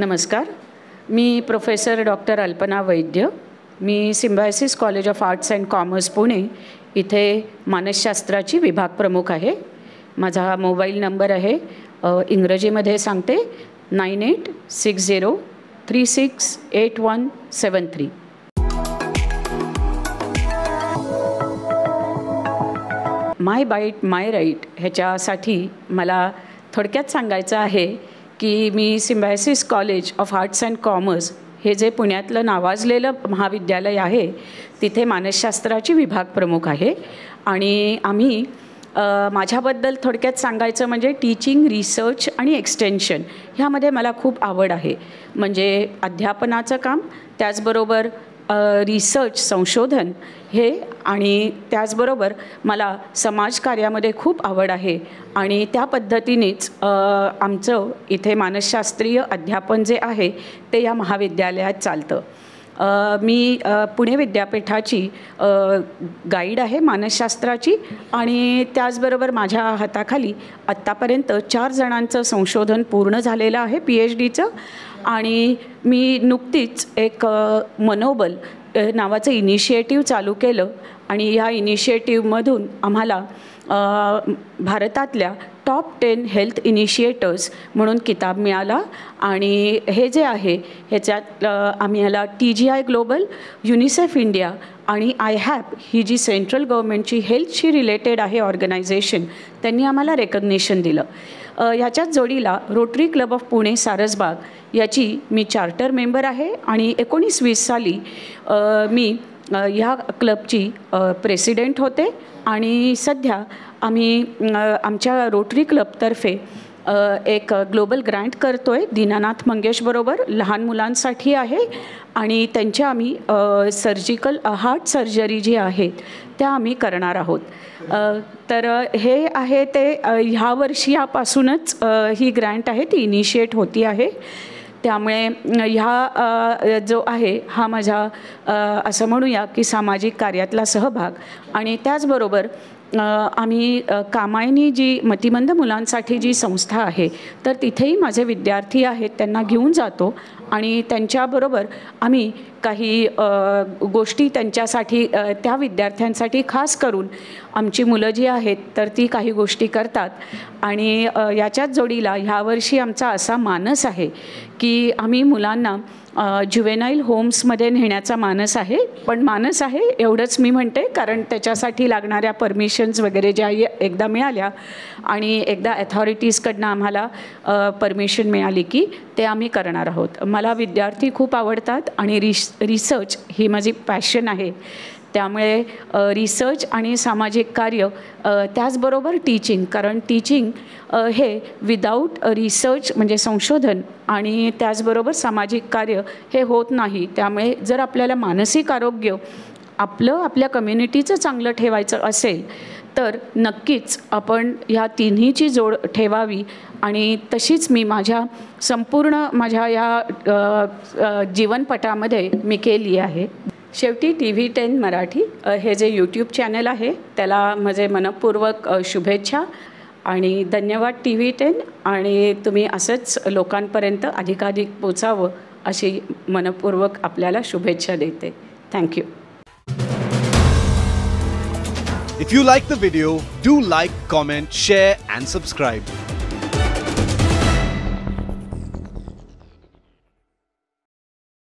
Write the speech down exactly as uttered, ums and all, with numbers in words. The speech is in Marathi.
नमस्कार, मी प्रोफेसर डॉक्टर अल्पना वैद्य. मी Symbiosis college of arts and commerce Pune इथे मानसशास्त्राची विभाग प्रमुख आहे. माझा मोबाईल नंबर आहे इंग्रजीमध्ये सांगते nine eight six zero three six eight one seven three. My bite my right ह्याच्यासाठी मला थोडक्यात सांगायचं आहे की मी Symbiosis college of arts and commerce हे जे पुण्यातलं नावाजलेलं महाविद्यालय आहे तिथे मानसशास्त्राची विभाग प्रमुख आहे. आणि आम्ही माझ्याबद्दल थोडक्यात सांगायचं म्हणजे टीचिंग, रिसर्च आणि एक्सटेन्शन ह्यामध्ये मला खूप आवड आहे. म्हणजे अध्यापनाचं काम, त्याचबरोबर रिसर्च संशोधन हे, आणि त्याचबरोबर मला समाजकार्यामध्ये खूप आवड आहे. आणि त्या पद्धतीनेच आमचं इथे मानसशास्त्रीय अध्यापन जे आहे ते या महाविद्यालयात चालतं. मी पुणे विद्यापीठाची गाईड आहे मानसशास्त्राची, आणि त्याचबरोबर माझ्या हाताखाली आत्तापर्यंत चार जणांचं संशोधन पूर्ण झालेलं आहे पी एच डीचं. आणि मी नुकतीच एक मनोबल नावाचं इनिशिएटिव्ह चालू केलं, आणि ह्या इनिशिएटिव्हमधून आम्हाला भारतातल्या टॉप टेन हेल्थ इनिशिएटर्स म्हणून किताब मिळाला. आणि हे जे आहे ह्याच्यात आम्ही ह्याला T G I global, UNICEF India आणि आय हॅप ही जी सेंट्रल गव्हर्मेंटची हेल्थशी रिलेटेड आहे ऑर्गनायझेशन, त्यांनी आम्हाला रेकग्निशन दिलं. ह्याच्याच जोडीला Rotary club of Pune Sarasbaug याची मी चार्टर मेंबर आहे, आणि एकोणीस वीस साली मी ह्या क्लबची प्रेसिडेंट होते. आणि सध्या आम्ही आमच्या रोटरी क्लबतर्फे एक ग्लोबल ग्रँट करतो आहे दीनानाथ मंगेशबरोबर, लहान मुलांसाठी आहे. आणि त्यांच्या आम्ही सर्जिकल हार्ट सर्जरी जी आहे त्या आम्ही करणार आहोत. तर हे आहे ते ह्या वर्षीपासूनच ही ग्रँट आहे ती इनिशिएट होती आहे. त्यामुळे ह्या जो आहे हा माझा असं म्हणूया की सामाजिक कार्यातला सहभाग. आणि त्याचबरोबर आम्ही कामायनी जी मतिमंद मुलांसाठी जी संस्था आहे तर तिथेही माझे विद्यार्थी आहेत, त्यांना घेऊन जातो आणि त्यांच्याबरोबर आम्ही काही गोष्टी त्यांच्यासाठी, त्या विद्यार्थ्यांसाठी खास करून आमची मुलं जी आहेत तर ती काही गोष्टी करतात. आणि याच्याच जोडीला ह्यावर्षी आमचा असा मानस आहे की आम्ही मुलांना ज्युवेनाईल होम्समध्ये नेण्याचा मानस आहे. पण मानस आहे एवढंच मी म्हणते, कारण त्याच्यासाठी लागणाऱ्या परमिशन्स वगैरे ज्या एकदा मिळाल्या आणि एकदा अथॉरिटीजकडनं आम्हाला परमिशन मिळाली की ते आम्ही करणार आहोत. मला विद्यार्थी खूप आवडतात आणि रिस रिसर्च ही माझी पॅशन आहे. त्यामुळे रिसर्च आणि सामाजिक कार्य, त्याचबरोबर टीचिंग, कारण टीचिंग हे विदाऊट रिसर्च म्हणजे संशोधन आणि त्याचबरोबर सामाजिक कार्य हे होत नाही. त्यामुळे जर आपल्याला मानसिक आरोग्य आपलं आपल्या कम्युनिटीचं चांगलं ठेवायचं असेल तर नक्कीच आपण ह्या तिन्हीची जोड ठेवावी. आणि तशीच मी माझ्या संपूर्ण माझ्या या जीवनपटामध्ये मी केली आहे. शेवटी टी व्ही टेन मराठी हे जे यूट्यूब चॅनल आहे त्याला माझे मनपूर्वक शुभेच्छा आणि धन्यवाद टी व्ही टेन. आणि तुम्ही असंच लोकांपर्यंत अधिकाधिक पोचावं अशी मनपूर्वक आपल्याला शुभेच्छा देते. Thank you. If you like the video, do like, comment, share and subscribe.